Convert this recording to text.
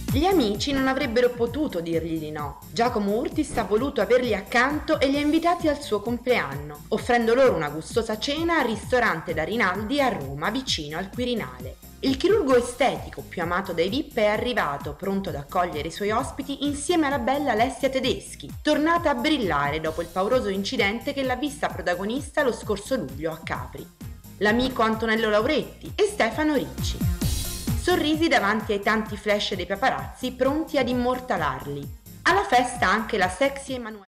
Gli amici non avrebbero potuto dirgli di no. Giacomo Urtis ha voluto averli accanto e li ha invitati al suo compleanno, offrendo loro una gustosa cena al ristorante da Rinaldi a Roma, vicino al Quirinale. Il chirurgo estetico più amato dai VIP è arrivato, pronto ad accogliere i suoi ospiti insieme alla bella Alessia Tedeschi, tornata a brillare dopo il pauroso incidente che l'ha vista protagonista lo scorso luglio a Capri. L'amico Antonello Lauretti e Stefano Ricci. Sorrisi davanti ai tanti flash dei paparazzi pronti ad immortalarli. Alla festa anche la sexy Emanuela.